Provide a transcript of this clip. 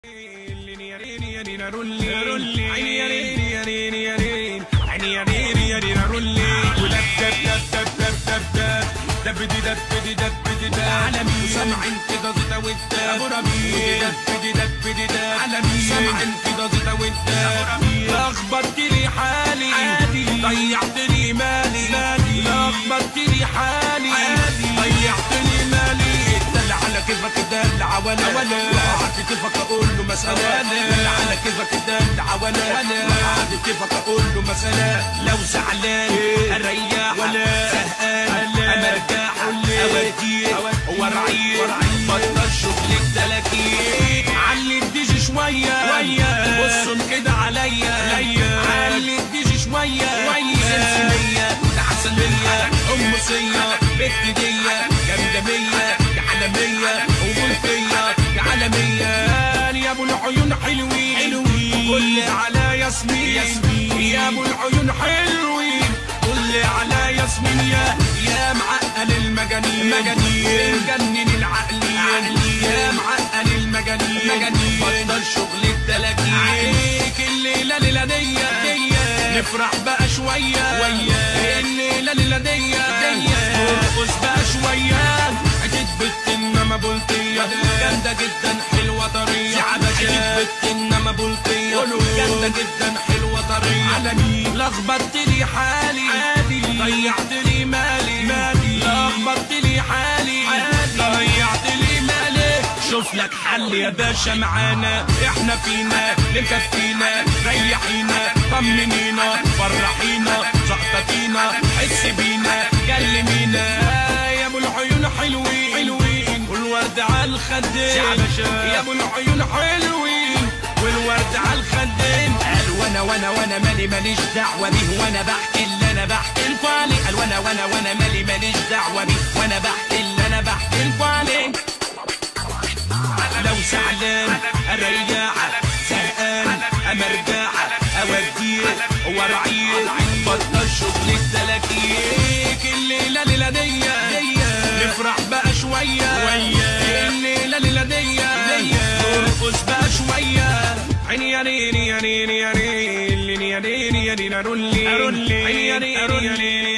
سامعين كده زيتا وانت ابو ربيع سامعين كده زيتا وانت لخبطت لي حالي ضيعت لي مالي لخبطت لي حالي ضيعت لي مالي دل على كيفك دل ولا قعدت كيفك اقول له مسألة دل على كيفك دل ولا قعدت كيفك اقول له مسألة لو زعلان اريح زهقان امرجع اوديك وارعيك بطل شغلك تلاكيك علي الديجي شوية بصوا كده عليا علي الديجي شوية سلسلية عسلية قمصية بنت دية جامدة مية عالمية وملكية عالمية يا ابو العيون حلوين قول على ياسمين يا ابو العيون حلوين قول على ياسمين يا معقل المجانين مجنن العقلين يا معقل المجانين بطل شغل التلاكين عليك الليلة ليلة دية نفرح بقى شوية الليلة ليلة دية نرقص بقى شوية عدت بنت انما بلطية جامدة جدا حلوة طرية عدت بنت انما بلطية جامدة جدا حلوة طرية على مين لخبطت لي حالي ضيعت لي مالي لخبطت لي حالي ضيعت لي مالي شوف لك حل يا باشا معانا احنا فينا مكفينا ريحينا طمنينا فرحينا زقطتينا حس بينا كلمينا يا ابو العيون حلوين والورد على الخدين يا ابو العيون حلوين والورد على الخدين قال وانا ماليش دعوه بيه وانا بحكي اللي انا بحكي لكوا عليه قال وانا ماليش دعوه بيه وانا بحكي اللي انا بحكي لكوا عليه لو زعلان اريح زهقان امرجع اوديك وارعيك بطل شغل التلاكيك الليله ليله دية نفرح بقى شويه الليله ليله دية نرقص بقى شويه عيني يا ريني يا ريني يا ريني يا ريني يا ريني